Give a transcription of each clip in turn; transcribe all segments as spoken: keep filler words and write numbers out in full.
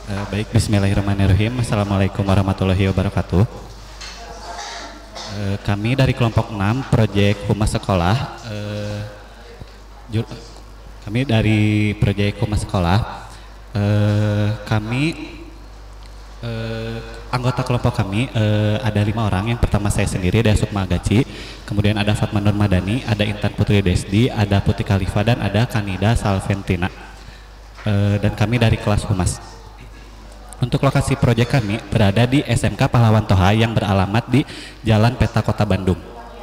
Eh, baik, Bismillahirrahmanirrahim. Assalamualaikum warahmatullahi wabarakatuh. Eh, kami dari kelompok enam, Proyek Humas Sekolah. Eh, ju- kami dari Proyek Humas Sekolah. Eh, kami eh, anggota kelompok kami eh, ada lima orang. Yang pertama saya sendiri, ada Sukma Agaci, kemudian ada Fatma Nur Madani, ada Intan Putri Desdi, ada Putri Khalifa, dan ada Kanida Salventina. Eh, dan kami dari kelas Humas. Untuk lokasi proyek kami berada di S M K Pahlawan Toha yang beralamat di Jalan Peta Kota Bandung.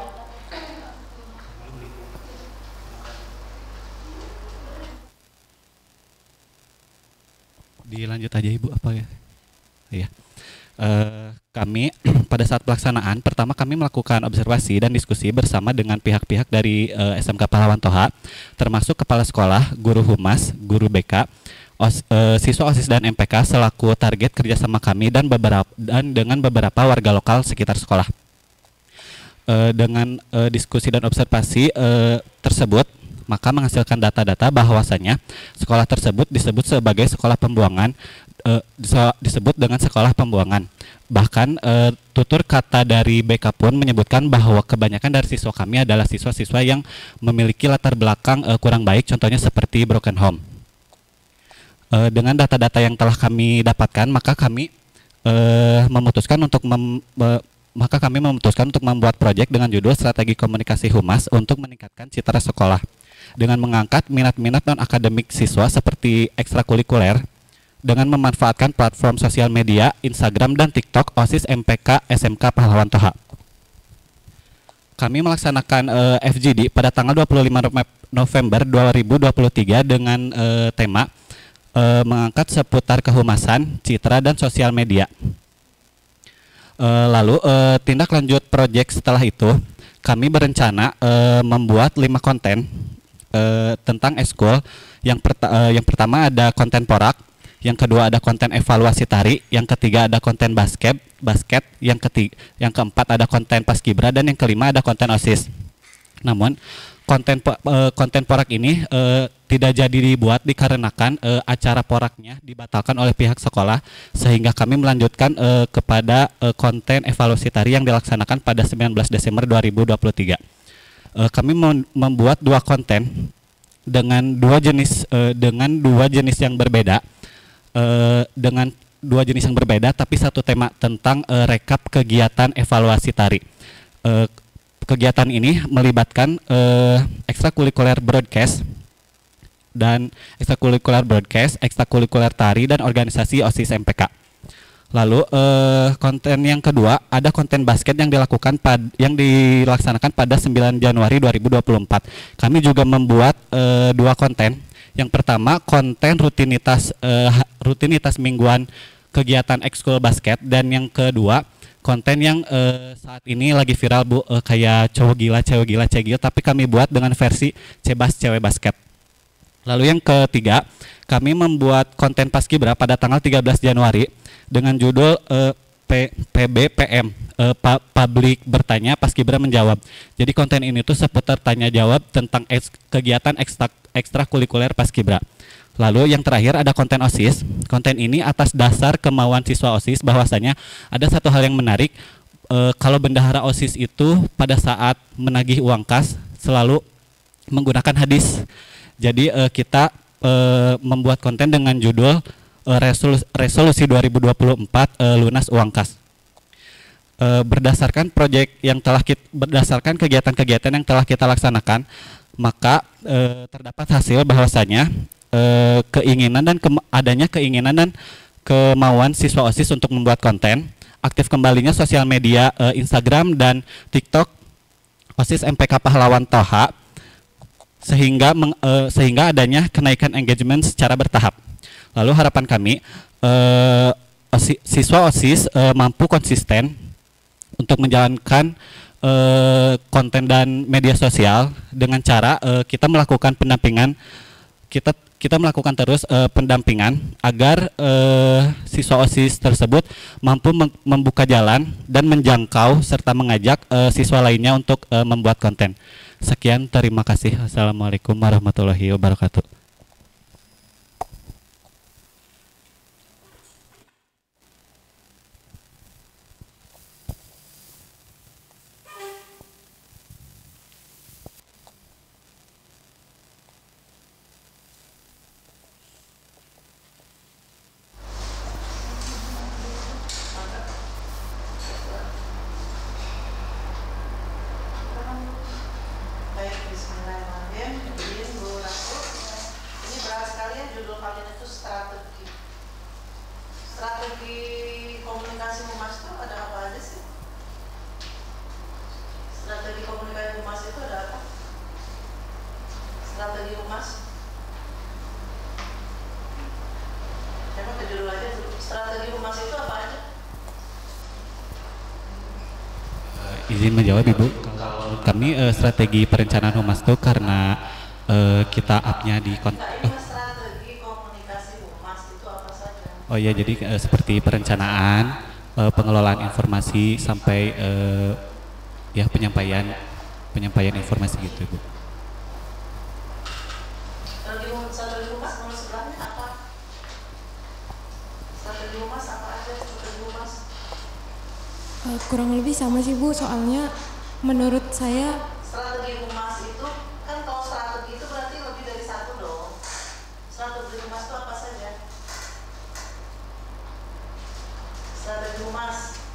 Dilanjut aja Ibu apa ya? Iya. Eh, kami pada saat pelaksanaan pertama kami melakukan observasi dan diskusi bersama dengan pihak-pihak dari eh, S M K Pahlawan Toha, termasuk kepala sekolah, guru humas, guru B K, Os, eh, siswa OSIS dan M P K selaku target kerjasama kami dan beberapa dan dengan beberapa warga lokal sekitar sekolah. Eh, dengan eh, diskusi dan observasi eh, tersebut, maka menghasilkan data-data bahwasanya sekolah tersebut disebut sebagai sekolah pembuangan, eh, disebut dengan sekolah pembuangan. Bahkan eh, tutur kata dari B K pun menyebutkan bahwa kebanyakan dari siswa kami adalah siswa-siswa yang memiliki latar belakang eh, kurang baik, contohnya seperti broken home. Uh, dengan data-data yang telah kami dapatkan, maka kami uh, memutuskan untuk mem, uh, maka kami memutuskan untuk membuat proyek dengan judul Strategi Komunikasi Humas untuk meningkatkan citra sekolah dengan mengangkat minat-minat non akademik siswa seperti ekstrakurikuler dengan memanfaatkan platform sosial media Instagram dan TikTok OSIS M P K S M K Pahlawan Toha. Kami melaksanakan uh, F G D pada tanggal dua puluh lima November dua ribu dua puluh tiga dengan uh, tema Uh, mengangkat seputar kehumasan, citra, dan sosial media. Uh, lalu uh, tindak lanjut proyek setelah itu, kami berencana uh, membuat lima konten uh, tentang eskul. Yang, perta uh, yang pertama ada konten porak, yang kedua ada konten evaluasi tari, yang ketiga ada konten basket, basket, yang ketiga, yang keempat ada konten paskibra, dan yang kelima ada konten OSIS. Namun konten uh, konten porak ini uh, tidak jadi dibuat dikarenakan uh, acara poraknya dibatalkan oleh pihak sekolah, sehingga kami melanjutkan uh, kepada uh, konten evaluasi tari yang dilaksanakan pada sembilan belas Desember dua ribu dua puluh tiga. Uh, kami membuat dua konten dengan dua jenis uh, dengan dua jenis yang berbeda, uh, dengan dua jenis yang berbeda tapi satu tema tentang uh, rekap kegiatan evaluasi tari. Uh, kegiatan ini melibatkan uh, ekstrakurikuler broadcast dan ekstrakurikuler broadcast, ekstrakurikuler tari, dan organisasi OSIS M P K. Lalu eh, konten yang kedua ada konten basket yang dilakukan pad, yang dilaksanakan pada sembilan Januari dua ribu dua puluh empat. Kami juga membuat eh, dua konten. Yang pertama konten rutinitas eh, rutinitas mingguan kegiatan ekskul basket, dan yang kedua konten yang eh, saat ini lagi viral Bu, eh, kayak cowok gila, cewek gila, cegil, tapi kami buat dengan versi cebas cewek basket. Lalu yang ketiga, kami membuat konten paskibra pada tanggal tiga belas Januari dengan judul uh, P, PBPM, uh, pa, Publik Bertanya, Paskibra Menjawab. Jadi konten ini tuh seputar tanya jawab tentang eks, kegiatan ekstra, ekstrakurikuler paskibra. Lalu yang terakhir ada konten OSIS. Konten ini atas dasar kemauan siswa OSIS bahwasanya ada satu hal yang menarik, uh, kalau bendahara OSIS itu pada saat menagih uang kas selalu menggunakan hadis. Jadi uh, kita uh, membuat konten dengan judul uh, Resolusi, Resolusi dua ribu dua puluh empat uh, Lunas Uang Kas. Uh, berdasarkan proyek yang telah kita, berdasarkan kegiatan-kegiatan yang telah kita laksanakan, maka uh, terdapat hasil bahwasanya uh, keinginan dan ke, adanya keinginan dan kemauan siswa OSIS untuk membuat konten, aktif kembalinya sosial media uh, Instagram dan TikTok OSIS M P K Pahlawan Toha, sehingga meng, uh, sehingga adanya kenaikan engagement secara bertahap. Lalu harapan kami uh, osi, siswa OSIS uh, mampu konsisten untuk menjalankan uh, konten dan media sosial dengan cara uh, kita melakukan pendampingan kita kita melakukan terus uh, pendampingan agar uh, siswa OSIS tersebut mampu membuka jalan dan menjangkau serta mengajak uh, siswa lainnya untuk uh, membuat konten. Sekian, terima kasih. Assalamualaikum warahmatullahi wabarakatuh. strategi komunikasi humas itu ada apa aja sih? Strategi komunikasi humas itu ada apa? Strategi humas? Emang ke judul aja dulu. Strategi humas itu apa aja? Uh, izin menjawab Ibu. Kalau kami uh, strategi perencanaan humas itu karena uh, kita up-nya di kon oh. Strategi komunikasi humas itu apa saja? Oh iya, jadi uh, seperti perencanaan, uh, pengelolaan informasi sampai uh, ya penyampaian penyampaian informasi gitu Ibu. Strategi humas menurut sebelahnya apa? Strategi humas apa aja? Strategi humas? Uh, kurang lebih sama sih Bu, soalnya menurut saya strategi humas itu kan, kalau strategi itu berarti lebih dari satu dong. Strategi humas itu apa saja? Strategi humas.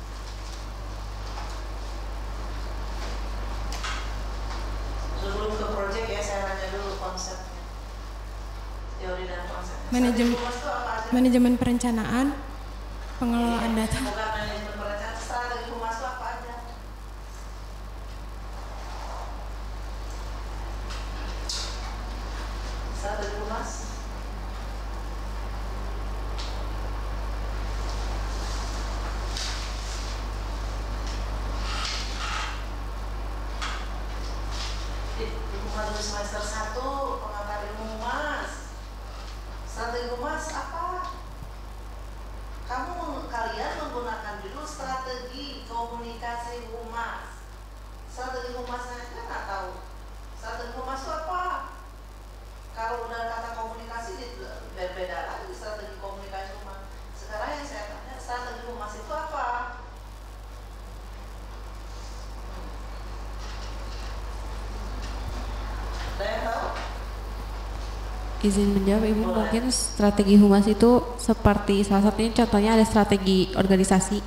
Sebelum ke proyek ya, saya nanya dulu konsepnya. Teori dan konsepnya. manajemen Strategi humas itu apa aja? manajemen perencanaan, pengelolaan Iya, data. bukan manajemen perencanaan. Strategi humas itu apa aja? Strategi humas. Di humas semester satu pengantar ilmu humas. Strategi humas apa? Kamu kalian menggunakan judul strategi komunikasi humas. Strategi humasnya aja nggak tahu. Strategi humas itu apa? Kalau udah kata komunikasi berbeda lagi strategi komunikasi humas. Sekarang yang saya tanya, strategi humas itu apa? Ada yang tahu? Izin menjawab Ibu, mungkin strategi humas itu seperti salah satunya contohnya ada strategi organisasi.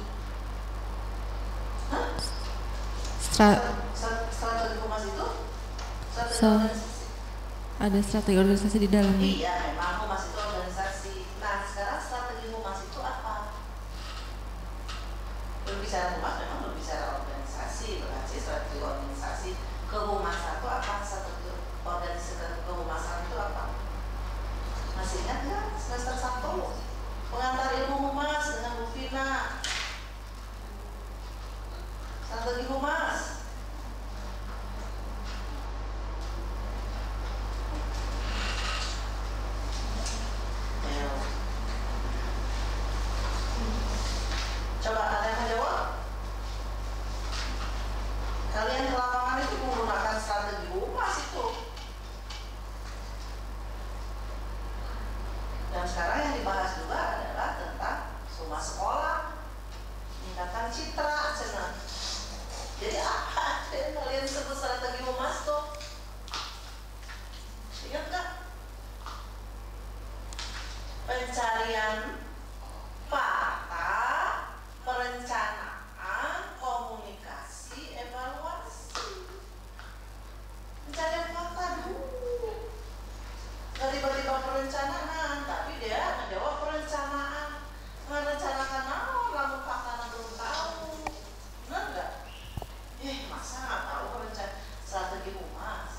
Hah? Stra Strategi humas itu? Strategi So, organisasi? ada strategi organisasi di dalamnya. Iya, memang humas itu organisasi. Nah, sekarang strategi humas itu apa? Berbicara humas memang berbicara organisasi, berarti strategi organisasi. Kehumasan itu apa? Strategi organisasi kehumasan itu apa? Masih ingat nggak semester satu pengantar ilmu humas dengan Bu Vina? Strategi humas. Ayo. Coba ada yang menjawab? Kalian di lapangan itu menggunakan strategi humas itu. Dan sekarang yang dibahas juga adalah tentang humas sekolah, meningkatkan citra, cina. Jadi apa yang kalian sebut strategi humas tuh? Ingat nggak? Pencarian fakta, perencanaan, komunikasi, evaluasi. Pencarian fakta dulu. Nggak tiba-tiba perencanaan, tapi dia menjawab perencanaan. Merencanakan naon, lamun faktana belum tahu. Benar nggak? Eh, masa nggak tahu perencanaan strategi humas?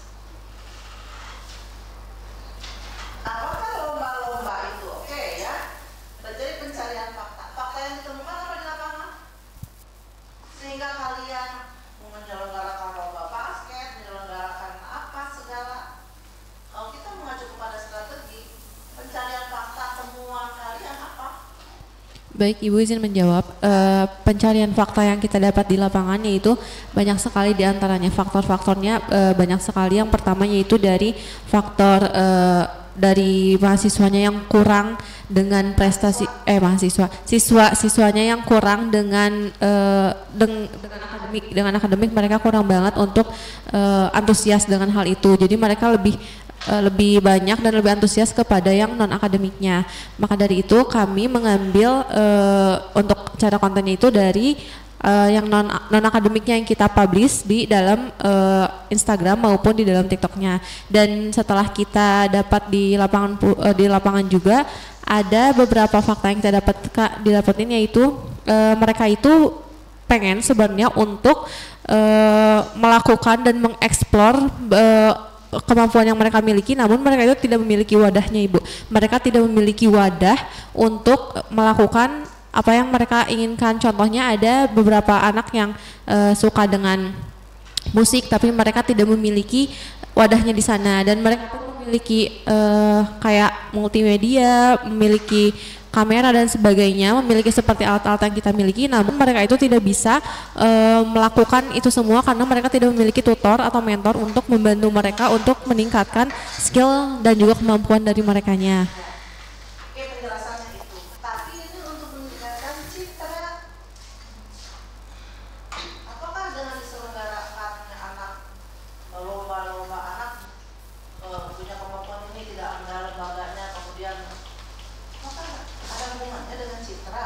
Apakah lomba-lomba itu oke ya? Terjadi pencarian fakta. Fakta yang ditemukan apa di lapangan? Sehingga kalian menyelenggarakan lomba basket, menyelenggarakan apa segala. Kalau kita mengacu kepada strategi pencarian fakta, temuan kalian apa? Baik, Ibu izin menjawab. E, pencarian fakta yang kita dapat di lapangan yaitu banyak sekali diantaranya faktor-faktornya e, banyak sekali. Yang pertama yaitu dari faktor e, dari mahasiswanya yang kurang dengan prestasi eh mahasiswa siswa siswanya yang kurang dengan uh, deng, dengan akademik dengan akademik mereka kurang banget untuk uh, antusias dengan hal itu. Jadi mereka lebih uh, lebih banyak dan lebih antusias kepada yang non akademiknya. Maka dari itu kami mengambil uh, untuk cara kontennya itu dari Uh, yang non non akademiknya yang kita publish di dalam uh, Instagram maupun di dalam TikToknya. Dan setelah kita dapat di lapangan uh, di lapangan juga ada beberapa fakta yang kita dapat didapetin, yaitu e, mereka itu pengen sebenarnya untuk e, melakukan dan mengeksplor e, kemampuan yang mereka miliki, namun mereka itu tidak memiliki wadahnya, Ibu. Mereka tidak memiliki wadah untuk melakukan apa yang mereka inginkan. Contohnya ada beberapa anak yang e, suka dengan musik, tapi mereka tidak memiliki wadahnya di sana, dan mereka pun memiliki uh, kayak multimedia, memiliki kamera dan sebagainya, memiliki seperti alat-alat yang kita miliki, namun mereka itu tidak bisa uh, melakukan itu semua karena mereka tidak memiliki tutor atau mentor untuk membantu mereka untuk meningkatkan skill dan juga kemampuan dari merekanya. Oke, penjelasannya itu. Tapi ini untuk meningkatkan citra. Apakah dengan diselenggarakannya anak lomba-lomba anak uh, punya kemampuan ini tidak ada lembaganya, kemudian apakah ada hubungannya dengan citra?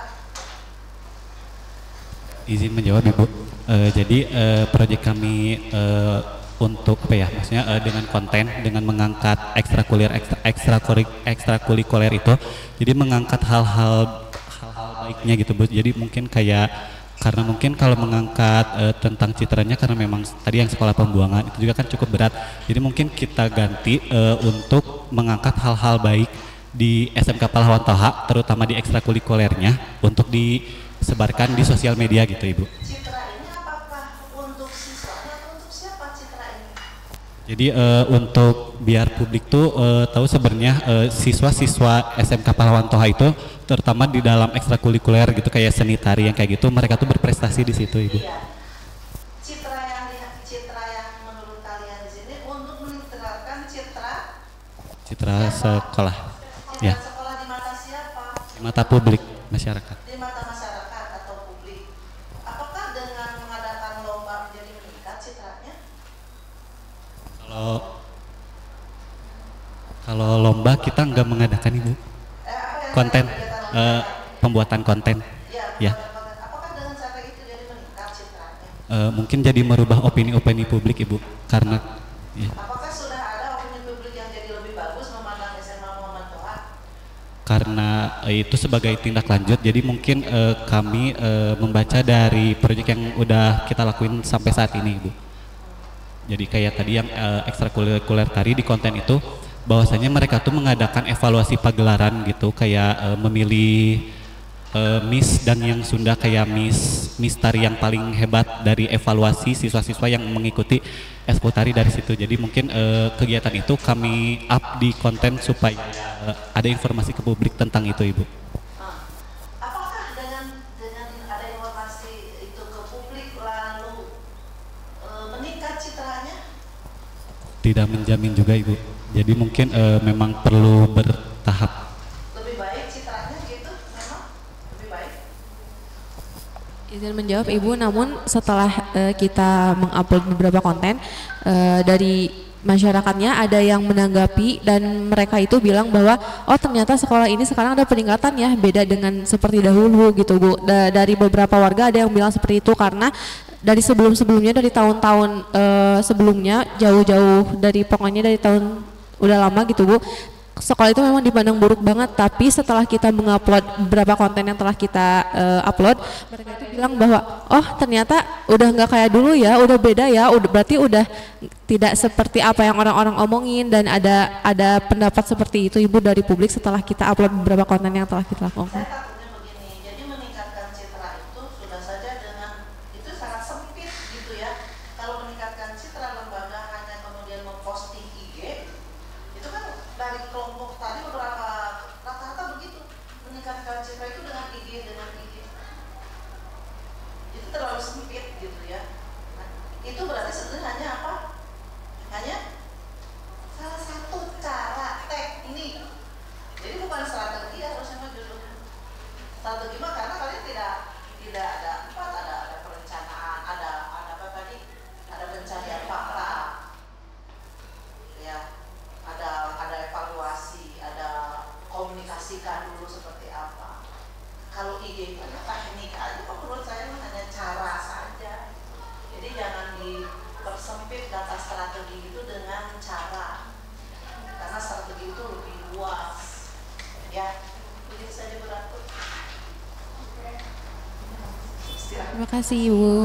Izin menjawab, Ibu. Uh, jadi uh, proyek kami uh, untuk apa ya, maksudnya uh, dengan konten, dengan mengangkat ekstrakurikuler ekstra, ekstrakurik, ekstrakurikuler itu, jadi mengangkat hal-hal hal-hal baiknya gitu, Bu. Jadi mungkin kayak karena mungkin kalau mengangkat uh, tentang citranya, karena memang tadi yang sekolah pembuangan itu juga kan cukup berat, jadi mungkin kita ganti uh, untuk mengangkat hal-hal baik di S M K Pahlawan Toha, terutama di ekstrakurikulernya, untuk disebarkan di sosial media gitu, Ibu. Citra ini apakah untuk siswanya atau untuk siapa citra ini? Jadi uh, untuk biar publik tuh uh, tahu sebenarnya uh, siswa-siswa S M K Pahlawan Toha itu, terutama di dalam ekstrakurikuler gitu kayak seni tari yang kayak gitu, mereka tuh berprestasi di situ, Ibu. Iya. Citra yang di, citra yang menurut kalian di sini untuk meningkatkan citra Citra sekolah, citra ya, sekolah di mata siapa? di mata publik masyarakat. Di mata masyarakat atau publik. Apakah dengan mengadakan lomba menjadi meningkat citranya? Kalau kalau lomba kita nggak mengadakan, Ibu. Eh, apa yang Konten, kegiatan lomba? uh, pembuatan konten, Iya, ya. konten-konten. Apakah dengan cara itu jadi meningkat citranya? Uh, mungkin jadi merubah opini-opini publik, Ibu, karena ya, Apakah sudah ada opini publik yang jadi lebih bagus memandang S M A Muhammad Toha? karena uh, itu sebagai tindak lanjut. Jadi mungkin uh, kami uh, membaca dari proyek yang udah kita lakuin sampai saat ini, Ibu. Jadi kayak tadi yang uh, ekstrakurikuler tari di konten itu, bahwasanya mereka tuh mengadakan evaluasi pagelaran gitu, kayak uh, memilih uh, Miss dan yang Sunda kayak Miss Miss Tari yang paling hebat dari evaluasi siswa-siswa yang mengikuti ekskul tari dari situ. Jadi mungkin uh, kegiatan itu kami up di konten supaya uh, ada informasi ke publik tentang itu, Ibu. Nah, apakah dengan dengan ada informasi itu ke publik lalu e, meningkat citranya? Tidak menjamin juga, Ibu. Jadi mungkin uh, memang perlu bertahap. Lebih baik citranya gitu, memang lebih baik. Izin menjawab, Ibu, namun setelah uh, kita mengupload beberapa konten uh, dari masyarakatnya, ada yang menanggapi dan mereka itu bilang bahwa oh ternyata sekolah ini sekarang ada peningkatan ya, beda dengan seperti dahulu gitu, Bu. Da dari beberapa warga ada yang bilang seperti itu, karena dari sebelum-sebelumnya, dari tahun-tahun uh, sebelumnya, jauh-jauh dari pokoknya dari tahun udah lama gitu, Bu, sekolah itu memang dipandang buruk banget. Tapi setelah kita mengupload beberapa konten yang telah kita uh, upload, mereka itu bilang bahwa oh ternyata udah nggak kayak dulu ya, udah beda ya, udah berarti udah tidak seperti apa yang orang-orang omongin, dan ada ada pendapat seperti itu, Ibu, dari publik setelah kita upload beberapa konten yang telah kita lakukan. Saya takutnya begini, jadi meningkatkan citra itu sudah saja dengan itu sangat sempit gitu ya. Kalau meningkatkan citra lembaga hanya kemudian memposting I G, itu kan dari kelompok tadi beberapa rata-rata begitu. Meningkatkan citra itu dengan I G, dengan I G. Itu terlalu sempit gitu ya. Nah, itu berarti sebenarnya hanya apa? Hanya salah satu cara teknik. Jadi bukan strategi, harusnya judulnya strategi mah, karena kalian tidak tidak ada empat, ada ada perencanaan, ada ada apa tadi, ada pencarian fakta, ya, ada ada evaluasi, ada komunikasikan dulu seperti apa. Kalau I G itu hanya teknik aja, kok menurut saya hanya cara saja. Jadi jangan dipersempit data strategi itu dengan cara, karena strategi itu lebih luas, ya. saja berlaku. Terima kasih Ibu.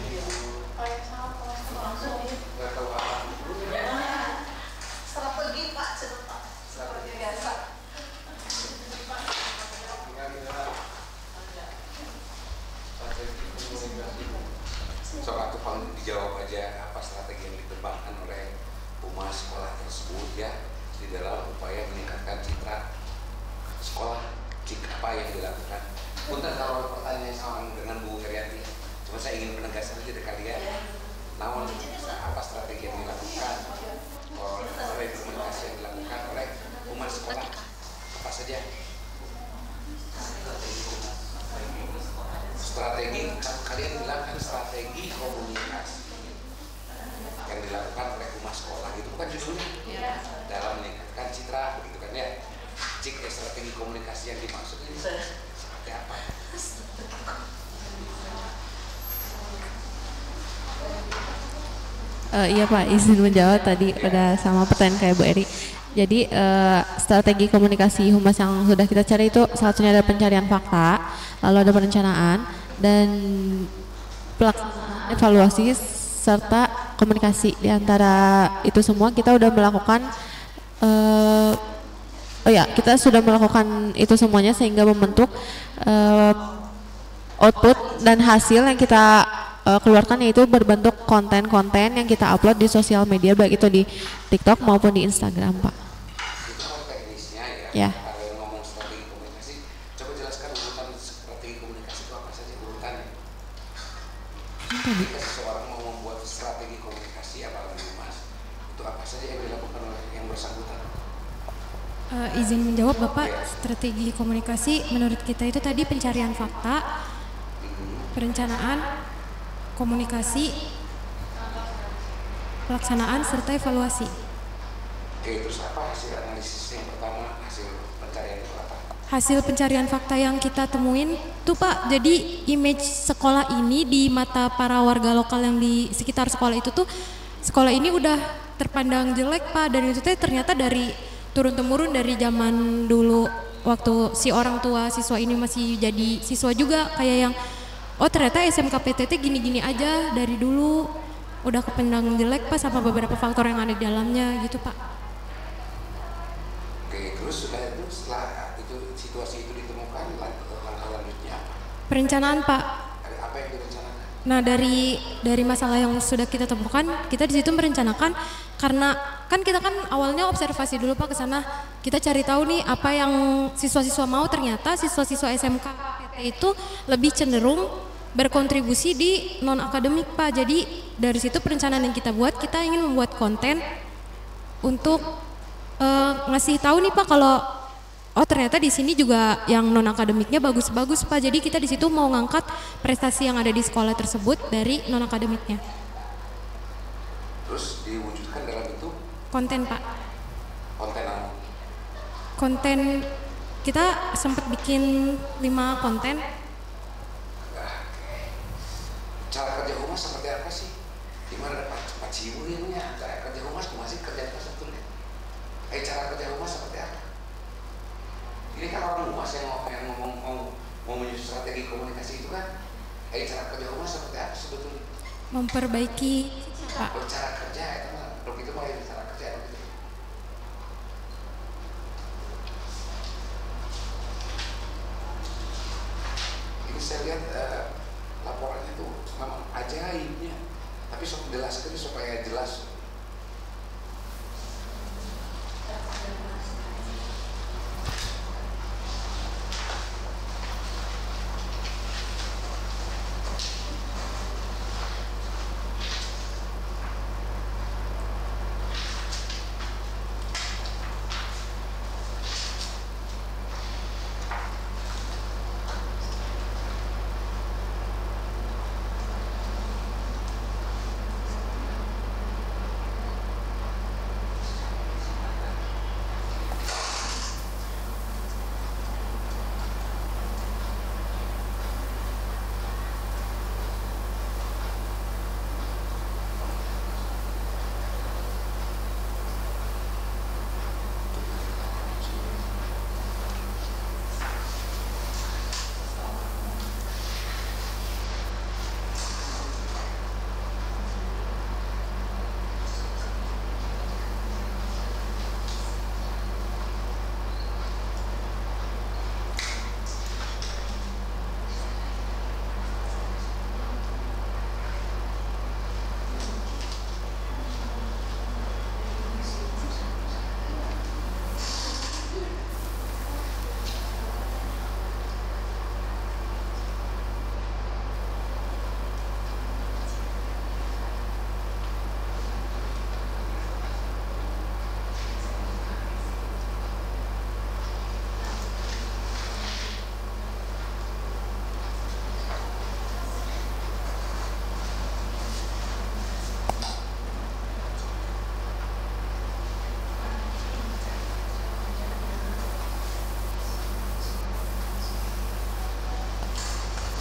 Strategi Pak, cepat. Strategi biasa. Soal itu paling dijawab aja apa strategi yang dikembangkan oleh humas sekolah tersebut ya di dalam upaya meningkatkan citra sekolah, jika apa yang dilakukan. Punten kalau pertanyaan sama dengan Bu Herianti, cuma saya ingin penegasan aja dari kalian. Namun apa strategi yang dilakukan oleh komunikasi yang dilakukan oleh humas sekolah apa saja? Strategi kalian bilang kan strategi komunikasi yang dilakukan oleh humas sekolah itu bukan judulnya dalam meningkatkan citra begitu kan ya. Jika strategi komunikasi yang dimaksud ini seperti apa? Uh, iya Pak, izin menjawab tadi udah sama pertanyaan kayak Bu Eri. Jadi uh, strategi komunikasi humas yang sudah kita cari itu salah satunya ada pencarian fakta, lalu ada perencanaan dan pelaksanaan evaluasi serta komunikasi. Di antara itu semua kita udah melakukan uh, oh ya kita sudah melakukan itu semuanya sehingga membentuk uh, output dan hasil yang kita uh, keluarkan yaitu berbentuk konten-konten yang kita upload di sosial media baik itu di TikTok maupun di Instagram Pak. Itu teknisnya Ya. ya. Kalau yang ngomong strategi komunikasi, coba jelaskan urutan strategi komunikasi itu apa saja urutannya. Jika seseorang mau membuat strategi komunikasi apalagi humas, itu apa saja yang dilakukan oleh yang bersangkutan? Uh, izin menjawab Bapak, strategi komunikasi menurut kita itu tadi pencarian fakta, perencanaan, komunikasi, pelaksanaan, serta evaluasi. Oke, terus apa hasil analisis yang pertama, hasil pencarian itu apa? Hasil pencarian fakta yang kita temuin tuh Pak, jadi image sekolah ini di mata para warga lokal yang di sekitar sekolah itu tuh, sekolah ini udah terpandang jelek Pak, dan itu teh ternyata dari turun-temurun dari zaman dulu waktu si orang tua siswa ini masih jadi siswa juga, kayak yang oh ternyata S M K P T T gini-gini aja dari dulu udah kepandang jelek Pak sama beberapa faktor yang ada di dalamnya gitu Pak. Oke, terus sudah itu setelah itu situasi itu ditemukan langkah lanjutnya apa? Perencanaan Pak. Ada apa yang direncanakan? Nah dari dari masalah yang sudah kita temukan, kita di situ merencanakan karena kan kita kan awalnya observasi dulu Pak ke sana, kita cari tahu nih apa yang siswa-siswa mau. Ternyata siswa-siswa S M K P T itu lebih cenderung berkontribusi di non akademik Pak. Jadi dari situ perencanaan yang kita buat, kita ingin membuat konten untuk uh, ngasih tahu nih Pak kalau oh ternyata di sini juga yang non akademiknya bagus-bagus Pak. Jadi kita di situ mau ngangkat prestasi yang ada di sekolah tersebut dari non akademiknya. Terus diwujudkan dalam bentuk Konten Pak. konten apa? Konten kita sempat bikin lima konten. Cara kerja humas seperti apa sih? Gimana dapat cepat cium ini? Cara kerja humas masih kerja apa sebetulnya? Eh cara kerja humas seperti apa? Ini kan orang humas yang ngomong yang ngomong mau mau menyusun strategi komunikasi itu kan? Eh cara kerja humas seperti apa sebetulnya? Memperbaiki Pak. Oh, cara kerja itu mah, dok itu mulai cara kerja gitu. Ini saya lihat uh, laporannya tuh memang ajaibnya, tapi sok jelaskan supaya jelas.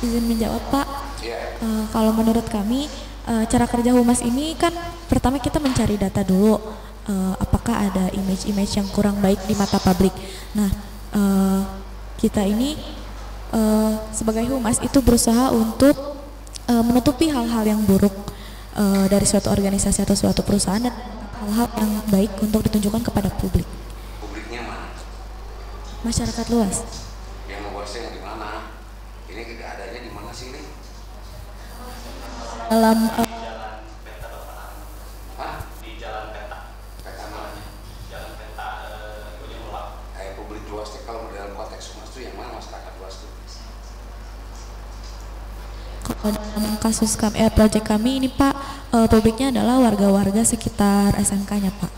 Izin menjawab Pak. Ya. Uh, kalau menurut kami uh, cara kerja humas ini kan pertama kita mencari data dulu, uh, apakah ada image-image yang kurang baik di mata publik. Nah, uh, kita ini uh, sebagai humas itu berusaha untuk uh, menutupi hal-hal yang buruk uh, dari suatu organisasi atau suatu perusahaan dan hal-hal yang baik untuk ditunjukkan kepada publik. Publiknya mana? Masyarakat luas. Yang luasnya di mana? Ini tidak adanya di mana sih ini? Dalam uh, Hah? Di jalan peta. Peta mana? Jalan peta uh, Ujung Ulap. Kayak publik luas itu kalau dalam konteks humas itu yang mana masyarakat luas itu? Kalau dalam kasus kami, eh, proyek kami ini Pak, eh, publiknya adalah warga-warga sekitar S M K-nya Pak.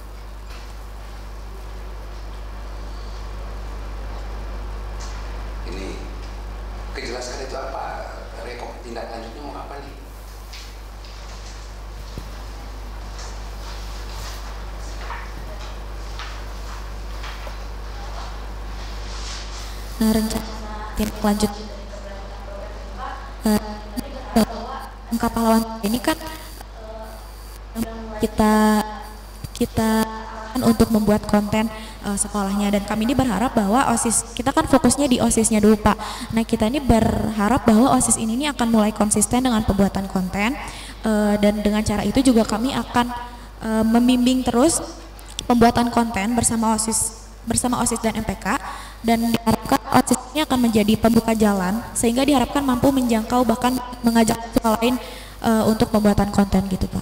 Ini kejelaskan itu apa? Rekop tindak lanjutnya mau apa nih? Nah, rencana tindak lanjut eh, angka pahlawan ini kan kita kita kan untuk membuat konten uh, sekolahnya, dan kami ini berharap bahwa OSIS kita kan fokusnya di OSISnya dulu Pak. Nah, kita ini berharap bahwa OSIS ini, ini akan mulai konsisten dengan pembuatan konten uh, dan dengan cara itu juga kami akan uh, membimbing terus pembuatan konten bersama OSIS bersama OSIS dan M P K, dan diharapkan OSIS ini akan menjadi pembuka jalan sehingga diharapkan mampu menjangkau bahkan mengajak siswa lain uh, untuk pembuatan konten gitu Pak.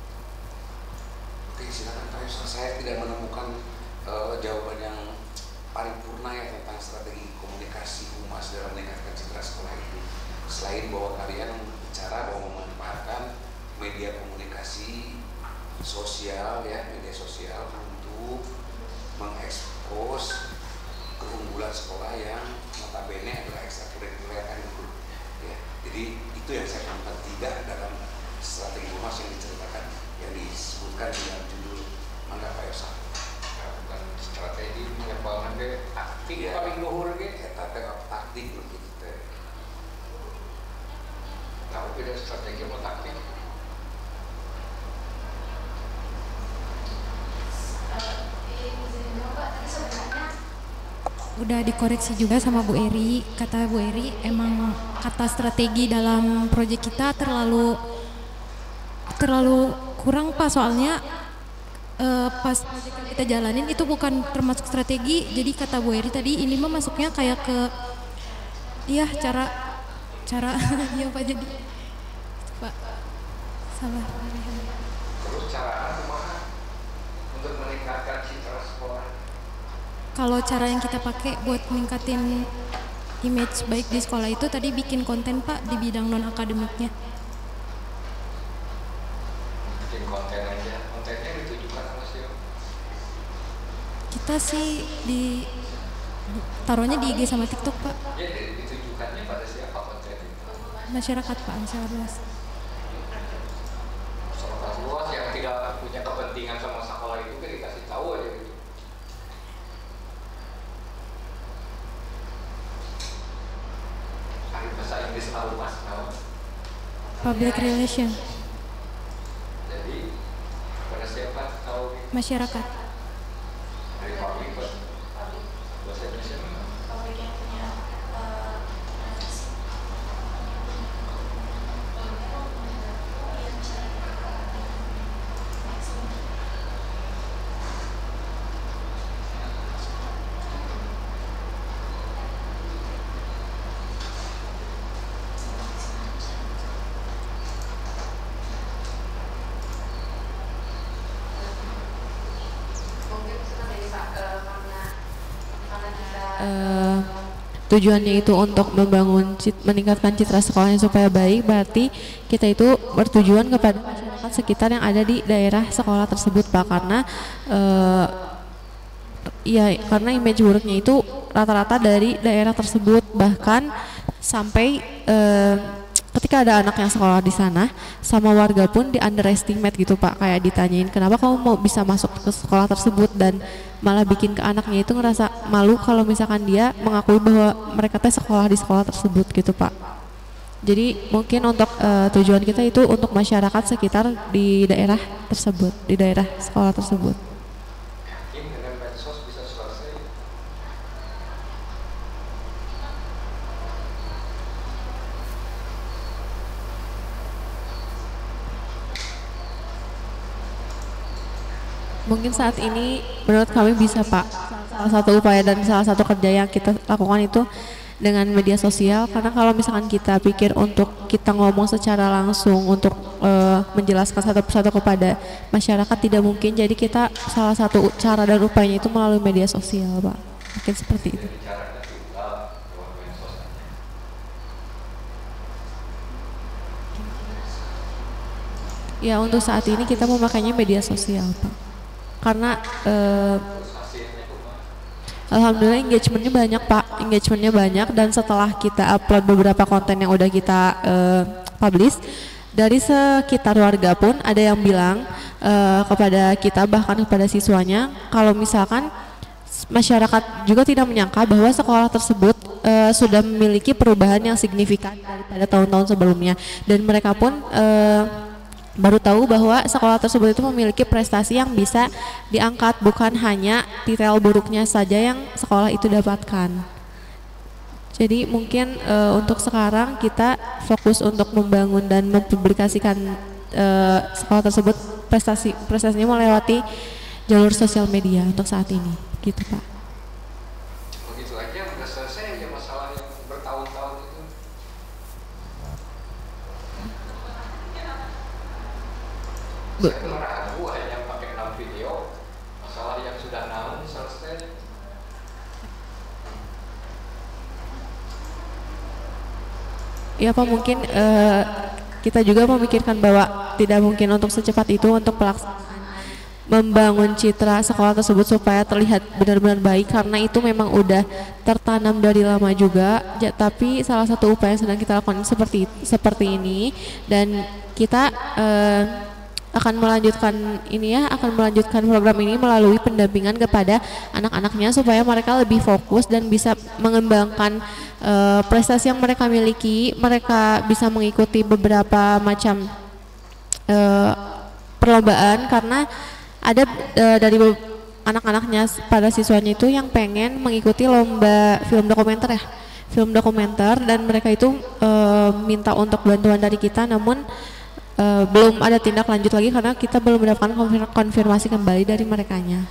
Oke, silakan Pak Yusuf. Saya tidak menemukan uh, jawaban yang paripurna ya tentang strategi komunikasi humas dalam meningkatkan citra sekolah itu. Selain bahwa kalian bicara bahwa memanfaatkan media komunikasi sosial ya, media sosial untuk mengekspos keunggulan sekolah yang notabene adalah ekstrakurikuler kan gitu ya. Jadi itu yang saya temukan tidak dalam strategi humas yang diceritakan, yang disebutkan di dalam judul Mangga Pak Yosa. Bukan strategi pengembangan ke taktik ya, paling luhur ke taktik taktik begitu teh. Nah, beda strategi mau taktik. Udah dikoreksi juga sama Bu Eri, kata Bu Eri emang kata strategi dalam proyek kita terlalu terlalu kurang Pak, soalnya uh, pas proyek yang kita jalanin itu bukan termasuk strategi. Jadi kata Bu Eri tadi ini mah masuknya kayak ke iya cara cara iya Pak, jadi Pak salah. Terus cara apa untuk meningkatkan citra sekolah? Kalau cara yang kita pakai buat meningkatin image baik di sekolah itu tadi bikin konten Pak di bidang non akademiknya. Bikin konten aja, kontennya ditujukan sama siapa? Kita sih di taruhnya di I G sama TikTok Pak. Ya, ditujukannya pada siapa konten itu? Masyarakat Pak, masyarakat luas. Masyarakat luas yang tidak punya kepentingan sama sekolah itu kan dikasih tahu aja gitu. Bahasa Inggris tahu mas, tahu. Public relation. Jadi pada siapa tahu Masyarakat. dari publik bahasa Indonesia mana? Uh, tujuannya itu untuk membangun cit, meningkatkan citra sekolahnya supaya baik, berarti kita itu bertujuan kepada masyarakat sekitar yang ada di daerah sekolah tersebut Pak, karena uh, ya karena image buruknya itu rata-rata dari daerah tersebut, bahkan sampai uh, ketika ada anak yang sekolah di sana sama warga pun di underestimate gitu Pak, kayak ditanyain kenapa kamu mau bisa masuk ke sekolah tersebut, dan malah bikin ke anaknya itu ngerasa malu kalau misalkan dia mengakui bahwa mereka teh sekolah di sekolah tersebut gitu Pak. Jadi mungkin untuk uh, tujuan kita itu untuk masyarakat sekitar di daerah tersebut, di daerah sekolah tersebut. Yakin dengan medsos bisa selesai? Mungkin saat ini menurut kami bisa Pak. Salah satu upaya dan salah satu kerja yang kita lakukan itu dengan media sosial, karena kalau misalkan kita pikir untuk kita ngomong secara langsung untuk uh, menjelaskan satu persatu kepada masyarakat tidak mungkin, jadi kita salah satu cara dan upayanya itu melalui media sosial Pak, mungkin seperti itu. Ya untuk saat ini kita memakainya media sosial Pak, karena uh, alhamdulillah engagementnya banyak Pak, engagementnya banyak, dan setelah kita upload beberapa konten yang udah kita uh, publish, dari sekitar warga pun ada yang bilang uh, kepada kita, bahkan kepada siswanya, kalau misalkan masyarakat juga tidak menyangka bahwa sekolah tersebut uh, sudah memiliki perubahan yang signifikan daripada tahun-tahun sebelumnya, dan mereka pun uh, baru tahu bahwa sekolah tersebut itu memiliki prestasi yang bisa diangkat, bukan hanya titel buruknya saja yang sekolah itu dapatkan. Jadi mungkin e, untuk sekarang kita fokus untuk membangun dan mempublikasikan e, sekolah tersebut prestasi prestasinya melewati jalur sosial media untuk saat ini, gitu Pak. Begitu aja udah selesai aja masalah yang bertahun-tahun itu. Saya ragu hanya pakai enam video, masalah yang sudah enam selesai. Ya Pak, mungkin uh, kita juga memikirkan bahwa tidak mungkin untuk secepat itu untuk pelaksanaan membangun citra sekolah tersebut supaya terlihat benar-benar baik, karena itu memang udah tertanam dari lama juga. Ja, tapi salah satu upaya yang sedang kita lakukan seperti seperti ini, dan kita uh, akan melanjutkan ini ya, akan melanjutkan program ini melalui pendampingan kepada anak-anaknya supaya mereka lebih fokus dan bisa mengembangkan uh, prestasi yang mereka miliki. Mereka bisa mengikuti beberapa macam uh, perlombaan, karena ada uh, dari anak-anaknya pada siswanya itu yang pengen mengikuti lomba film dokumenter ya, film dokumenter, dan mereka itu uh, minta untuk bantuan dari kita, namun Uh, belum ada tindak lanjut lagi karena kita belum mendapatkan konfir konfirmasi kembali dari merekanya.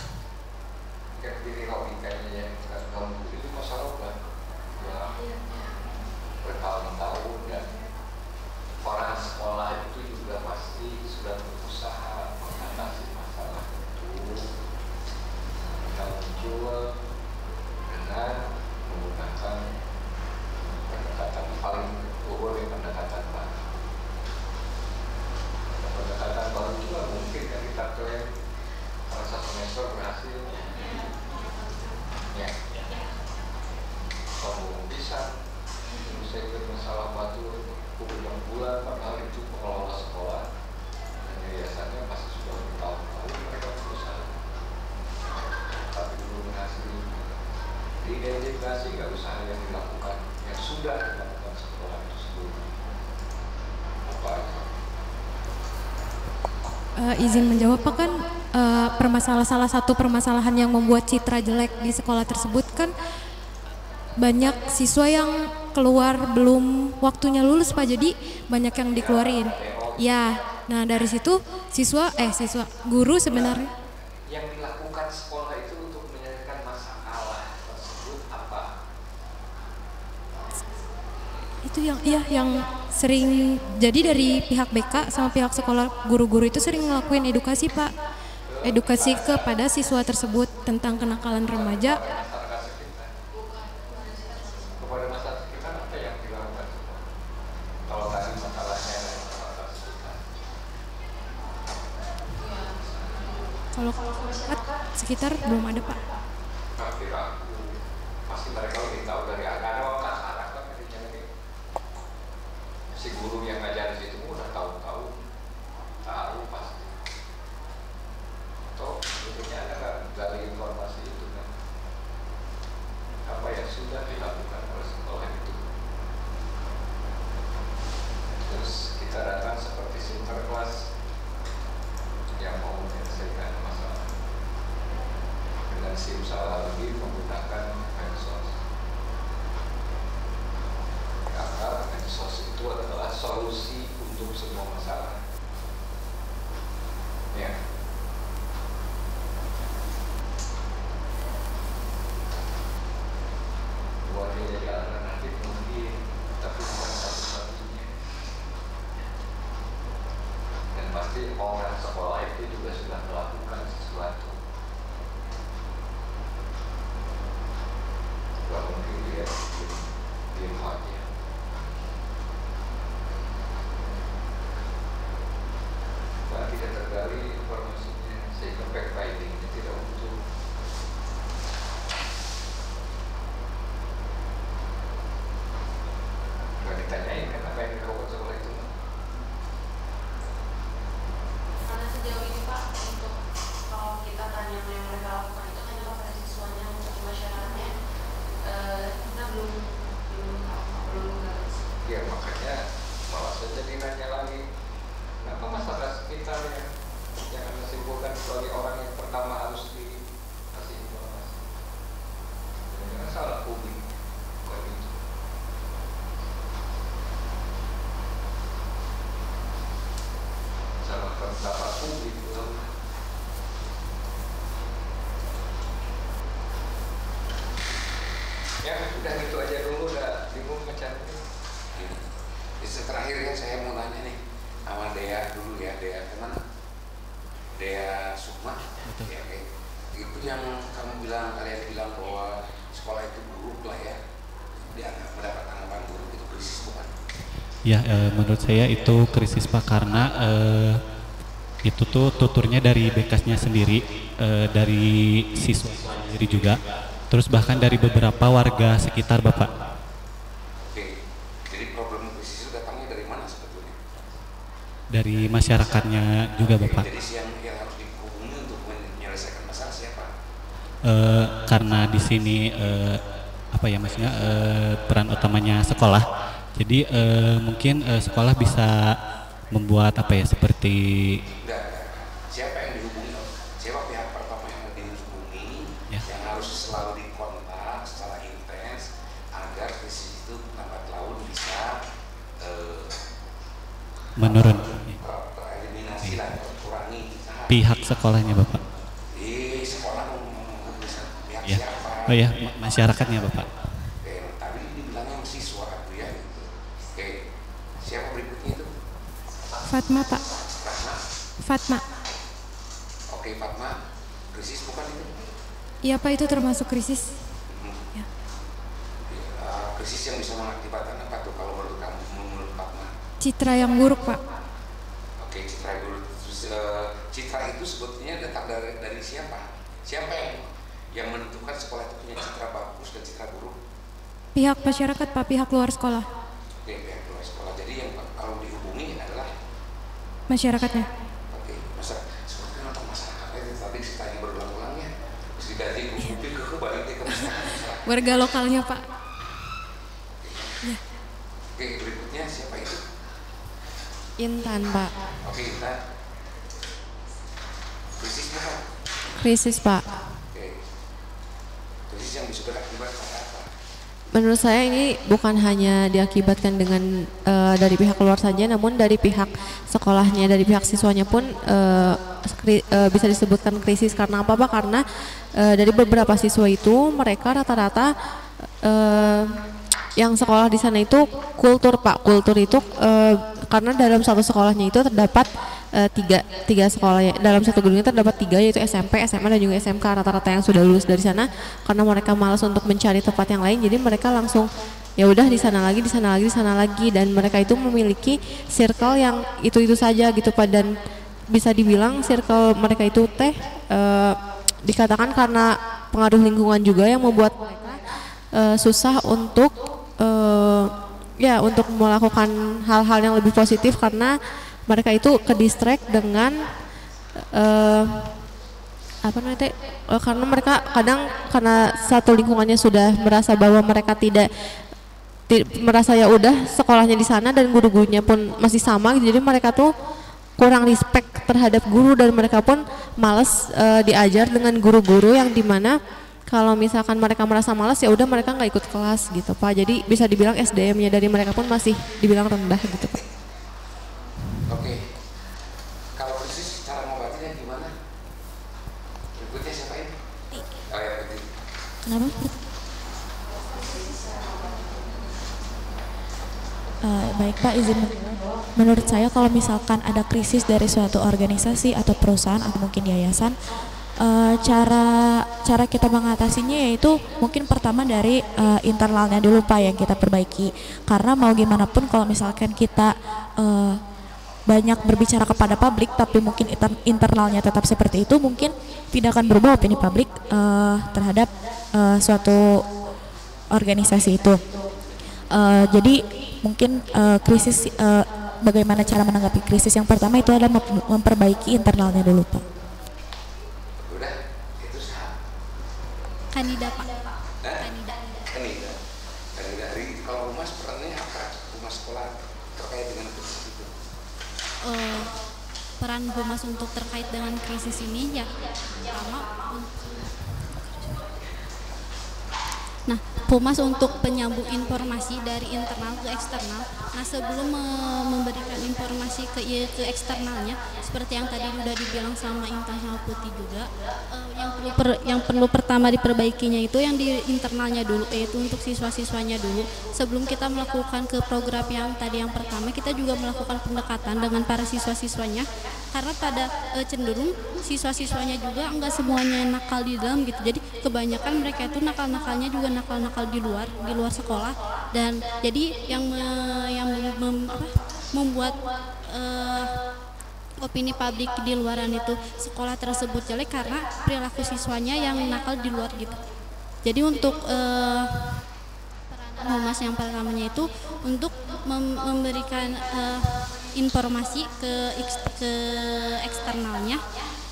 Identifikasi nggak usaha yang dilakukan yang sudah dilakukan sekolah itu sebelumnya. Apa aja? Uh, izin menjawab Pak, kan uh, permasalahan salah satu permasalahan yang membuat citra jelek di sekolah tersebut kan banyak siswa yang keluar belum waktunya lulus Pak, jadi banyak yang dikeluarin. Ya, nah dari situ siswa eh siswa guru sebenarnya yang dilakukan sekolah itu untuk menyelesaikan masalah tersebut apa? itu yang iya yang sering jadi dari pihak B K sama pihak sekolah, guru-guru itu sering ngelakuin edukasi Pak, edukasi kepada siswa tersebut tentang kenakalan remaja. Kepada masyarakat sekitar apa yang dilakukan? Kalau tadi masalahnya Kalau masyarakat sekitar belum ada Pak. tapi ragu, pasti mereka lebih tahu dari agama masyarakat kan ini. Si guru yang ngajar di situ udah tahu-tahu, tahu pasti. Atau sebetulnya ada nggak dari informasi itu kan? Apa yang sudah dilakukan oleh sekolah itu? semua masalah. Ya. Buat dia jadi alternatif mungkin, tapi bukan satu-satunya. Dan pasti orang sekolah itu juga sudah melakukan sesuatu. Gak mungkin dia diem aja. Nah, tidak tergali informasinya sehingga backfighting-nya tidak muncul. Gak ditanyain kan apa yang dilakukan sekolah itu. Karena sejauh ini Pak, untuk kalau kita tanya apa yang mereka lakukan itu hanya kepada siswanya, untuk masyarakatnya eh, kita belum belum belum garis. Ya makanya malah saja dinanya lagi. Kenapa masyarakat sekitar yang yang anda simpulkan sebagai orang yang pertama harus dikasih informasi? Jangan salah publik. Bukan itu. Salah pertama publik belum. Ya udah gitu aja dulu, udah bingung macamnya. Isu terakhir ya saya mau nanya nih sama Dea dulu ya, Dea kemana? Dea Sukma. Betul. Ya, kayak itu yang kamu bilang, kalian bilang bahwa sekolah itu buruk lah ya, dia mendapat tanggapan buruk, itu krisis bukan? Ya, eh, menurut saya itu krisis Pak, karena eh, itu tuh tuturnya dari bekasnya sendiri, eh, dari siswa sendiri juga, terus bahkan dari beberapa warga sekitar Bapak. Oke, jadi problem krisis itu datangnya dari mana sebetulnya? Dari masyarakatnya juga Oke, Bapak. jadi yang yang harus dihubungi untuk menyelesaikan masalah siapa? Eh, karena di sini eh, apa ya maksudnya eh, peran utamanya sekolah, jadi eh, mungkin eh, sekolah bisa membuat apa ya seperti Enggak, enggak. Siapa yang dihubungi? Siapa pihak pertama yang dihubungi Ya. yang harus selalu dikontak secara intens agar krisis itu lambat laun bisa eh, menurun ter- tereliminasi lah, terkurangi. Nah, pihak sekolahnya Bapak. di sekolah mau ngomong bisa pihak Ya. siapa? Oh ya, ma- masyarakatnya Bapak. Oke, tadi dibilangnya siswa aku ya. Gitu. Oke, siapa berikutnya itu? Fatma Pak. Rahma. Fatma. Oke, Fatma. Krisis bukan itu? Iya Pak, itu termasuk krisis. Hmm. Ya. Eh, krisis yang bisa mengakibatkan apa tuh kalau menurut kamu, menurut Fatma? Citra yang buruk Pak. Oke, citra dulu. Terus, eh, citra itu sebetulnya datang dari dari siapa? Siapa yang yang menentukan sekolah itu punya citra bagus dan citra buruk? Pihak masyarakat Pak, pihak luar sekolah. Oke, pihak luar sekolah. Jadi yang kalau dihubungi adalah Masyarakatnya. oke, masa sebetulnya apa masyarakatnya itu tadi ceritanya berulang-ulang ya. Terus diganti publik ke balik ke masyarakat. Warga lokalnya Pak. Oke, berikutnya siapa itu? Intan Pak. Oke, kita krisis bukan? Krisis Pak. Oke, krisis yang bisa berakibat pada apa? Menurut saya ini bukan hanya diakibatkan dengan eh, dari pihak luar saja, namun dari pihak sekolahnya, dari pihak siswanya pun eh, kri- eh, bisa disebutkan krisis. Karena apa Pak? Karena eh, dari beberapa siswa itu mereka rata-rata eh, yang sekolah di sana itu kultur Pak. Kultur itu eh, karena dalam satu sekolahnya itu terdapat eh, tiga tiga sekolah ya. Dalam satu gedungnya terdapat tiga, yaitu S M P, S M A dan juga S M K. Rata-rata yang sudah lulus dari sana karena mereka malas untuk mencari tempat yang lain, jadi mereka langsung ya udah di sana lagi, di sana lagi, di sana lagi, dan mereka itu memiliki circle yang itu-itu saja gitu Pak. Dan bisa dibilang circle mereka itu teh eh, dikatakan karena pengaruh lingkungan juga yang membuat mereka eh, susah untuk eh, ya untuk melakukan hal-hal yang lebih positif, karena mereka itu ke distract dengan uh, apa namanya teh, uh, karena mereka kadang karena satu lingkungannya sudah merasa bahwa mereka tidak ti- merasa ya udah sekolahnya di sana dan guru-gurunya pun masih sama, jadi mereka tuh kurang respect terhadap guru dan mereka pun males uh, diajar dengan guru-guru yang dimana kalau misalkan mereka merasa malas ya udah mereka nggak ikut kelas gitu Pak. Jadi bisa dibilang S D M-nya dari mereka pun masih dibilang rendah gitu Pak. apa? Uh, baik Pak, izin menjawab. Menurut saya kalau misalkan ada krisis dari suatu organisasi atau perusahaan atau mungkin yayasan, uh, cara cara kita mengatasinya yaitu mungkin pertama dari uh, internalnya dulu Pak yang kita perbaiki. Karena mau gimana pun kalau misalkan kita uh, banyak berbicara kepada publik tapi mungkin inter- internalnya tetap seperti itu, mungkin tidak akan berubah opini publik uh, terhadap uh, suatu organisasi itu. Uh, jadi mungkin uh, krisis uh, bagaimana cara menanggapi krisis yang pertama itu adalah mem- memperbaiki internalnya dulu Pak. Udah, itu sah. Kanida Pak. Hah? Kanida. Kanida. Kanida. Dari kalau humas perannya apa? Humas sekolah terkait dengan krisis itu. Eh, peran humas untuk terkait dengan krisis ini ya pertama un- Nah, humas untuk penyambung informasi dari internal ke eksternal. Nah, sebelum me- memberikan informasi ke ke eksternalnya, seperti yang tadi sudah dibilang sama Intan sama Putih juga, eh, yang perlu per- yang perlu pertama diperbaikinya itu yang di internalnya dulu, yaitu untuk siswa-siswanya dulu. Sebelum kita melakukan ke program yang tadi yang pertama, kita juga melakukan pendekatan dengan para siswa-siswanya, karena pada eh, cenderung siswa-siswanya juga enggak semuanya nakal di dalam gitu. Jadi kebanyakan mereka itu nakal-nakalnya juga nakal-nakal di luar, di luar sekolah, dan jadi yang me- yang mem, mem- apa, membuat eh, opini publik di luaran itu sekolah tersebut jelek karena perilaku siswanya yang nakal di luar gitu. Jadi untuk eh, peranan humas yang pertamanya itu untuk mem- memberikan eh, informasi ke eks- ke eksternalnya.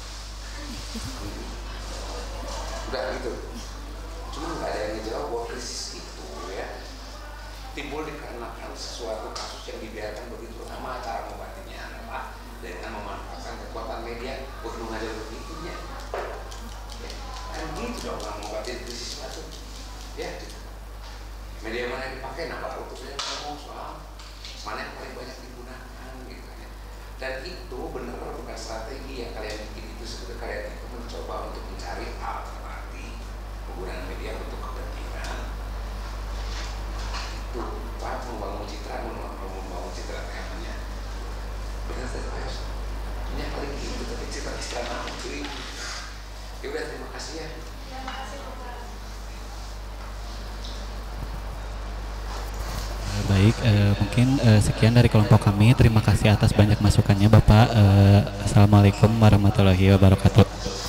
Udah gitu. Cuma nggak ada yang ngejawab bahwa krisis itu ya timbul dikarenakan sesuatu kasus yang dibiarkan begitu lama. Cara mengobatinya adalah dengan memanfaatkan kekuatan media untuk mengajar begitunya. Ya, kan gitu dong orang mengobatin krisis itu. Ya, gitu. Media mana yang dipakai, nah baru tuh saya ngomong soal mana yang paling banyak digunakan gitu ya. Dan itu benar bukan strategi yang kalian bikin itu, sebetulnya kalian itu mencoba untuk mencari alternatif penggunaan media untuk kepentingan itu, Pak, membangun citra, membangun citra temanya. Benar saya Pak, ini yang paling gitu, tapi citra istana itu. Ya udah, terima kasih ya. Baik, eh, mungkin eh, sekian dari kelompok kami. Terima kasih atas banyak masukannya Bapak. Eh, Assalamualaikum warahmatullahi wabarakatuh.